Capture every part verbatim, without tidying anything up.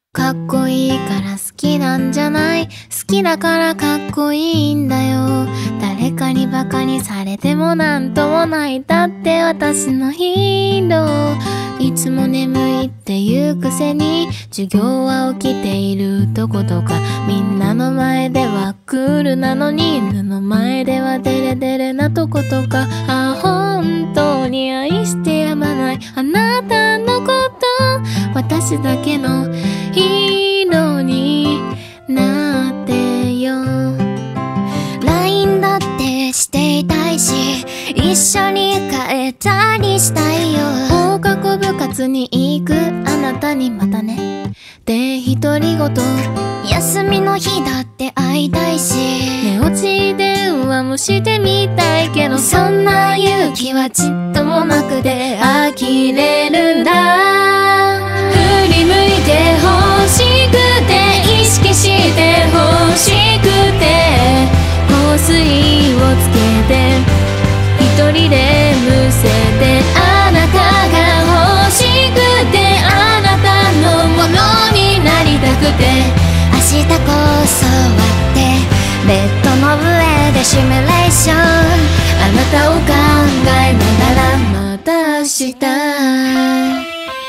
かっこいいから好きなんじゃない、好きだからかっこいいんだよ。誰かにバカにされてもなんともない、だって私のヒーロー。いつも眠いって言うくせに授業は起きているとことか、みんなの前ではクールなのに犬の前ではデレデレなとことか。あ、本当に愛してやまないあなたのこと、私だけのヒーローになってよ。 ライン だってしていたいし、一緒に帰ったりしたいよ。 放課後部活に行くあなたにまたねって独り言。 休みの日だって会いたいし、 寝落ち電話もしてみたいけど、そんな勇気はちっともなくて呆れるんだ。振り向いて欲しくて、意識して欲しくて、香水をつけて一人でむせて、あなたが欲しくて、あなたのものになりたくて、 明日こそはってベッドの上でシミュレーション。 あなたを考えながらまた明日。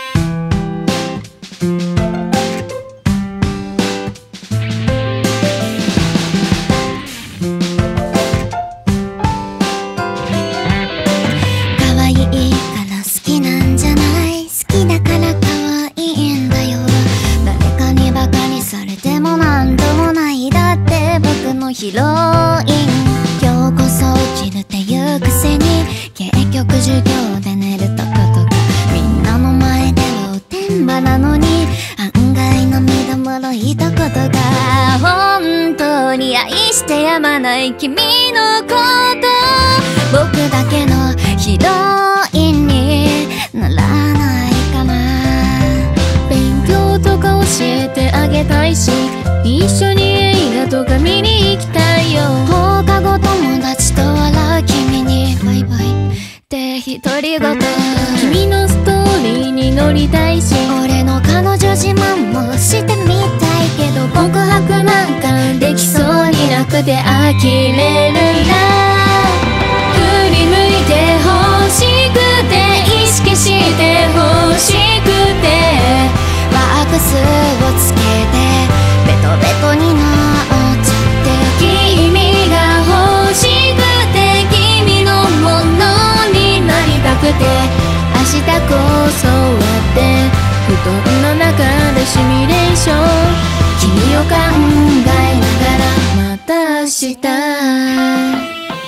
可愛いから好きなんじゃない、好きだから可愛いんだよ。誰かにバカにされてもなんともない、だって僕のヒロイン。今日こそ起きるって言うくせに結局授業で寝るとことか、みんなの前ではおてんばなのに案外涙もろいとことか。本当に愛してやまない君のこと、僕だけのヒロインにならないかな。 勉強とか教えてあげたいし、一緒に映画とか見に行きたいよ。 放課後友達と笑う君にバイバイって独り言。 君のストーリーに乗りたいし、 俺の彼女自慢もしてみたいけど、 告白なんかできそうになくて呆れるんだ。振り向いて欲しくて、意識して欲しくて、 ワックスをつけてベトベトになっちゃって、 君が欲しくて、君のものになりたくて、明日こそはって布団の中でシミュレーション。君を考えながらまた明日。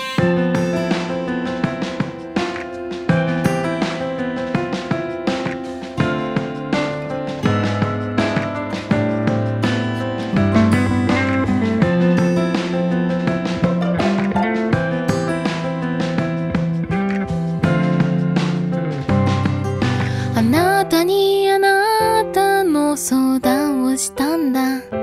あなたにあなたの相談をしたんだ。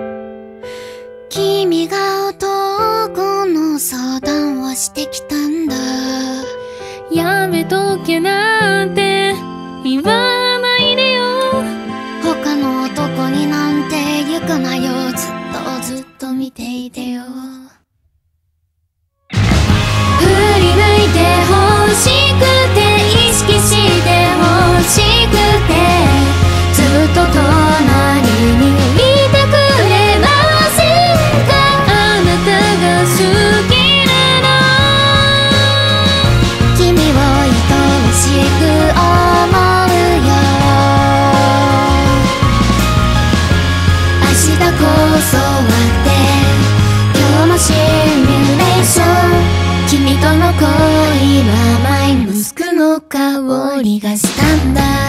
君が男の相談をしてきたんだ。 やめとけなんて言わないでよ。 他の男になんて行くなよ。ずっとずっと見ていてよ。 振り向いて欲しくて、意識して欲しくて、ずっと隣にいてくれませんか。あなたが好きなの、 君を愛おしく思うよ。 明日こそはって今日もシミュレーション。君との恋は甘いムスクの香りがしたんだ。